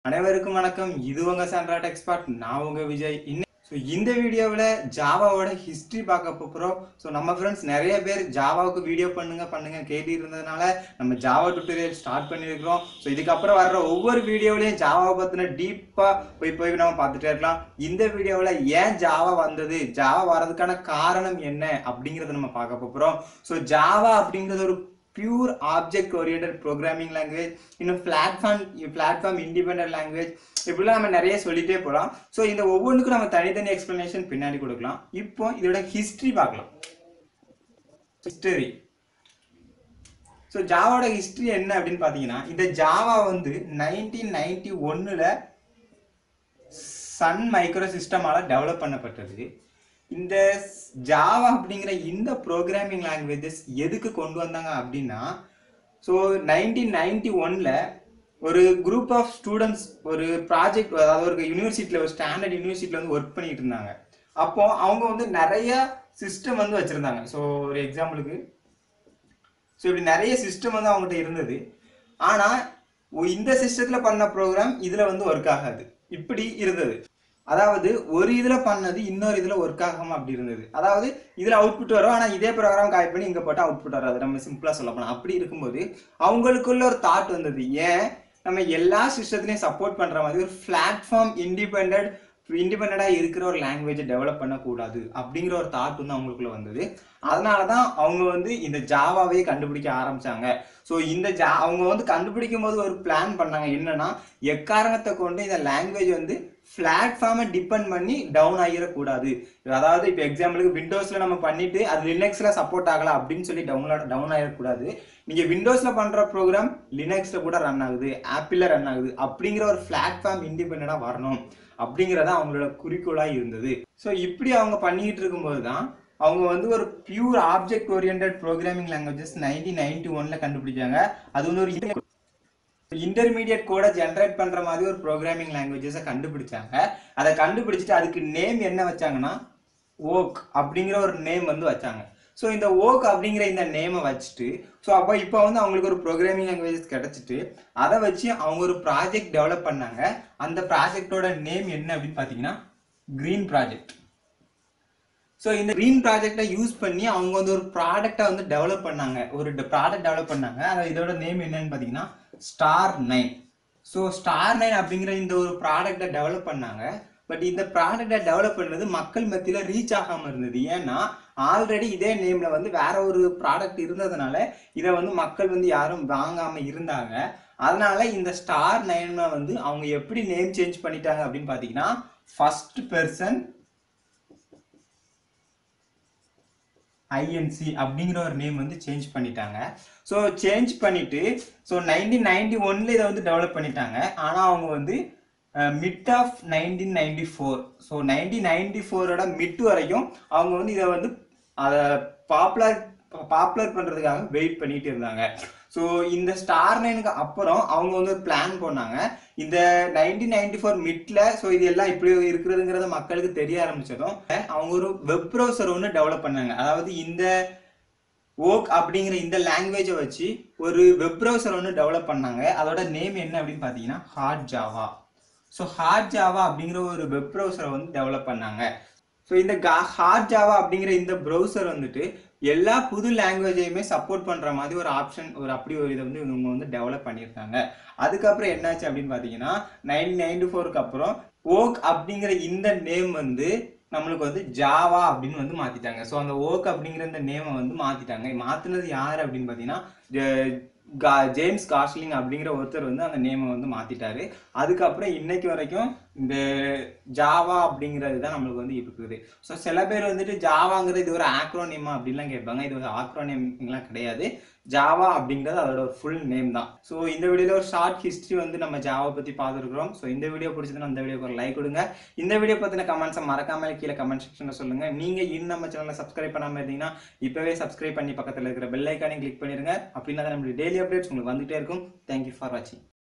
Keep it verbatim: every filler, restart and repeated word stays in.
அனைவருக்கும் வணக்கம். இது உங்க சாண்ட்ரா எக்ஸ்பர்ட். நான் உங்க விஜய். ஸோ இந்த வீடியோவில் ஜாவாவோட ஹிஸ்ட்ரி பார்க்க போகிறோம். ஸோ நம்ம ஃப்ரெண்ட்ஸ் நிறைய பேர் ஜாவாவுக்கு வீடியோ பண்ணுங்க பண்ணுங்க கேட்டு இருந்ததுனால நம்ம ஜாவா டுட்டோரியல் ஸ்டார்ட் பண்ணியிருக்கிறோம். ஸோ இதுக்கப்புறம் வர்ற ஒவ்வொரு வீடியோவிலையும் ஜாவாவை பற்றின டீப்பாக போய் போய் நம்ம பார்த்துட்டே இருக்கலாம். இந்த வீடியோவில் ஏன் ஜாவா வந்தது, ஜாவா வர்றதுக்கான காரணம் என்ன அப்படிங்கிறத நம்ம பார்க்க போகிறோம். ஸோ ஜாவா அப்படிங்கிறது ஒரு pure object oriented programming language, இன்னும் பிளாட்ஃபார்ம் பிளாட்ஃபார்ம் இண்டிபெண்டன்ட் லாங்குவேஜ், இப்படிலாம் நம்ம நிறைய சொல்லிட்டே போகலாம். ஸோ இந்த ஒவ்வொன்றுக்கும் நம்ம தனித்தனி எக்ஸ்பிளனேஷன் பின்னாடி கொடுக்கலாம். இப்போ இதோட ஹிஸ்ட்ரி பார்க்கலாம். ஹிஸ்டரி. ஸோ ஜாவாவோட ஹிஸ்ட்ரி என்ன அப்படின்னு பார்த்தீங்கன்னா, இந்த ஜாவா வந்து நைன்டீன் நைன்டி ஒன்னுல சன் மைக்ரோ சிஸ்டமால டெவலப் பண்ணப்பட்டது. இந்த ஜாவா அப்படிங்கிற இந்த ப்ரோக்ராமிங் லாங்குவேஜஸ் எதுக்கு கொண்டு வந்தாங்க அப்படின்னா, ஸோ நைன்டீன் நைன்டி ஒன்ல ஒரு குரூப் ஆஃப் ஸ்டூடெண்ட்ஸ் ஒரு ப்ராஜெக்ட், அதாவது ஒரு யூனிவர்சிட்டியில் ஒரு ஸ்டாண்டர்ட் யூனிவர்சிட்டியில் வந்து ஒர்க் பண்ணிட்டு இருந்தாங்க. அப்போ அவங்க வந்து நிறைய சிஸ்டம் வந்து வச்சுருந்தாங்க. ஸோ ஒரு எக்ஸாம்பிளுக்கு ஸோ இப்படி நிறைய சிஸ்டம் வந்து அவங்ககிட்ட இருந்தது. ஆனால் இந்த சிஸ்டத்தில் பண்ண ப்ரோக்ராம் இதில் வந்து ஒர்க் ஆகாது, இப்படி இருந்தது. அதாவது ஒரு இதில் பண்ணது இன்னொரு இதில் ஒர்க் ஆகாமல் அப்படி இருந்தது. அதாவது இதில் அவுட்புட் வரும், ஆனால் இதே ப்ரோக்ராம் காப்பி பண்ணி இங்கே போட்டால் அவுட்புட் வராது. நம்ம சிம்பிளாக சொல்ல போனால் அப்படி இருக்கும்போது அவங்களுக்குள்ள ஒரு தாட் வந்தது, ஏன் நம்ம எல்லா சிஸ்டத்துலையும் சப்போர்ட் பண்ணுற மாதிரி ஒரு பிளாட்ஃபார்ம் இண்டிபெண்ட் இண்டிபெண்டாக இருக்கிற ஒரு லாங்குவேஜை டெவலப் பண்ணக்கூடாது அப்படிங்கிற ஒரு தாட் வந்து அவங்களுக்குள்ள வந்தது. அதனால தான் அவங்க வந்து இந்த ஜாவாவே கண்டுபிடிக்க ஆரம்பிச்சாங்க. ஸோ இந்த ஜா அவங்க வந்து கண்டுபிடிக்கும் போது ஒரு பிளான் பண்ணாங்க, என்னன்னா எக்காரணத்தை கொண்டு இந்த லாங்குவேஜ் வந்து பிளாட்ஃபார்மை டிபெண்ட் பண்ணி டவுன் ஆகிடக்கூடாது. அதாவது இப்போ எக்ஸாம்பிளுக்கு விண்டோஸில் நம்ம பண்ணிட்டு அது லினக்ஸில் சப்போர்ட் ஆகலாம் அப்படின்னு சொல்லி டவுன்லோட் டவுன் ஆகிடக்கூடாது. நீங்கள் விண்டோஸில் பண்ணுற ப்ரோக்ராம் லினக்ஸில் கூட ரன் ஆகுது, ஆப்பிளில் ரன் ஆகுது, அப்படிங்கிற ஒரு பிளாட்ஃபார்ம் இண்டிபெண்டாக வரணும் அப்படிங்கிறத அவங்களோட குறிக்கோளாக இருந்தது. ஸோ இப்படி அவங்க பண்ணிக்கிட்டு இருக்கும்போது தான் அவங்க வந்து ஒரு pure object oriented programming languages nineteen ninety ஒன்ல கண்டுபிடிச்சாங்க. அது வந்து ஒரு இன்டர்மீடியட் கோட ஜென்ரேட் பண்ற மாதிரி ஒரு ப்ரோக்ராமிங் லாங்குவேஜஸை கண்டுபிடிச்சாங்க. அதை கண்டுபிடிச்சிட்டு அதுக்கு நேம் என்ன வச்சாங்கன்னா ஓக் அப்படிங்கிற ஒரு நேம் வந்து வச்சாங்க. ஸோ இந்த ஓக் அப்படிங்கிற இந்த நேமை வச்சுட்டு ஸோ அப்போ இப்போ வந்து அவங்களுக்கு ஒரு ப்ரோக்ராமிங் லாங்குவேஜஸ் கிடைச்சிட்டு அதை வச்சு அவங்க ஒரு ப்ராஜெக்ட் டெவலப் பண்ணாங்க. அந்த ப்ராஜெக்டோட நேம் என்ன அப்படின்னு பார்த்தீங்கன்னா கிரீன் ப்ராஜெக்ட். ஸோ இந்த கிரீன் ப்ராஜெக்டை யூஸ் பண்ணி அவங்க வந்து ஒரு ப்ராடக்டை வந்து டெவலப் பண்ணாங்க, ஒரு ப்ராடக்ட் டெவலப் பண்ணாங்க. அதை இதோட நேம் என்னன்னு பார்த்தீங்கன்னா star nine. So star nine அப்படிங்கிற இந்த ஒரு ப்ராடக்டை டெவலப் பண்ணாங்க. பட் இந்த ப்ராடக்டை டெவலப் பண்ணது மக்கள் மத்தியில் ரீச் ஆகாமல் இருந்தது. ஏன்னா ஆல்ரெடி இதே நேம்ல வந்து வேற ஒரு ப்ராடக்ட் இருந்ததுனால இதை வந்து மக்கள் வந்து யாரும் வாங்காம இருந்தாங்க. அதனால இந்த ஸ்டார் நைனை வந்து அவங்க எப்படி நேம் சேஞ்ச் பண்ணிட்டாங்க அப்படின்னு பார்த்தீங்கன்னா ஃபர்ஸ்ட் பெர்சன் ஐஎன்சி அப்படிங்கிற ஒரு நேம் வந்து சேஞ்ச் பண்ணிட்டாங்க. ஸோ சேஞ்ச் பண்ணிட்டு ஸோ நைன்டீன் நைன்டி ஒன்ல இதை வந்து டெவலப் பண்ணிட்டாங்க. ஆனால் அவங்க வந்து mid of nineteen ninety four so nineteen ninety ஃபோரோட மிட் வரைக்கும் அவங்க வந்து இதை வந்து அதை பாப்புலர் பாப்புலர் பண்ணுறதுக்காக வெயிட் பண்ணிட்டு இருந்தாங்க. ஸோ இந்த ஸ்டார் நைனுக்கு அப்புறம் அவங்க வந்து ஒரு பிளான் பண்ணாங்க. இந்த நைன்டீன் நைன்டி ஃபோர் மிட்ல ஸோ இது எல்லாம் இப்படி இருக்கிறதுங்கிறத மக்களுக்கு தெரிய ஆரம்பிச்சதும் அவங்க ஒரு வெப் ப்ரௌசர் ஒன்று டெவலப் பண்ணாங்க. அதாவது இந்த ஓக் அப்படிங்கிற இந்த லாங்குவேஜை வச்சு ஒரு வெப் ப்ரௌசர் ஒன்று டெவலப் பண்ணாங்க. அதோட நேம் என்ன அப்படின்னு பார்த்தீங்கன்னா hard Java. So hard Java அப்படிங்கிற ஒரு வெப் ப்ரௌசரை வந்து டெவலப் பண்ணாங்க. ஸோ இந்த ஹார்ட் ஜாவா அப்படிங்கிற இந்த ப்ரௌசர் வந்துட்டு எல்லா புது லாங்குவேஜையுமே சப்போர்ட் பண்ணுற மாதிரி ஒரு ஆப்ஷன் ஒரு அப்படி ஒரு இதை வந்து இவங்க வந்து டெவலப் பண்ணியிருக்காங்க. அதுக்கப்புறம் என்னாச்சு அப்படின்னு பார்த்தீங்கன்னா நைன்டீன் நைன்டி ஃபோருக்கு அப்புறம் ஓக் அப்படிங்கிற இந்த நேம் வந்து நம்மளுக்கு வந்து ஜாவா அப்படின்னு வந்து மாற்றிட்டாங்க. ஸோ அந்த ஓக் அப்படிங்கிற இந்த நேமை வந்து மாற்றிட்டாங்க. மாற்றினது யார் அப்படின்னு பார்த்தீங்கன்னா ஜேம்ஸ் காஸ்லிங் அப்படிங்கிற ஒருத்தர் வந்து அந்த நேமை வந்து மாற்றிட்டாரு. அதுக்கப்புறம் இன்னைக்கு வரைக்கும் இந்த ஜாவா அப்படிங்கிறது தான் நம்மளுக்கு வந்து இருக்குது. ஸோ சில பேர் வந்துட்டு ஜாவாங்கிறது இது ஒரு ஆக்ரோனியமா அப்படின்லாம் கேட்பாங்க. இது ஒரு ஆக்ரோனியம்லாம் கிடையாது. ஜாவா அப்படிங்கிறது அதோட ஒரு ஃபுல் நேம் தான். ஸோ இந்த வீடியோவில் ஒரு ஷார்ட் ஹிஸ்ட்ரி வந்து நம்ம ஜாவா பற்றி பார்த்துருக்குறோம். ஸோ இந்த வீடியோ பிடிச்சதுன்னா அந்த வீடியோக்கு ஒரு லைக் கொடுங்க. இந்த வீடியோ பற்றின கமெண்ட்ஸை மறக்காமல் கீழே கமெண்ட் செக்ஷனில் சொல்லுங்கள். நீங்கள் இன்னும் நம்ம சேனலை சப்ஸ்கிரைப் பண்ணாமல் இருந்தீங்கன்னா இப்போவே சப்ஸ்கிரைப் பண்ணி பக்கத்தில் இருக்கிற பெல் ஐக்கானையும் கிளிக் பண்ணிடுங்க. அப்படின்னா தான் நம்மளுடைய டெய்லி அப்டேட்ஸ் உங்களுக்கு வந்துகிட்டே இருக்கும். தேங்க்யூ ஃபார் வாட்சிங்.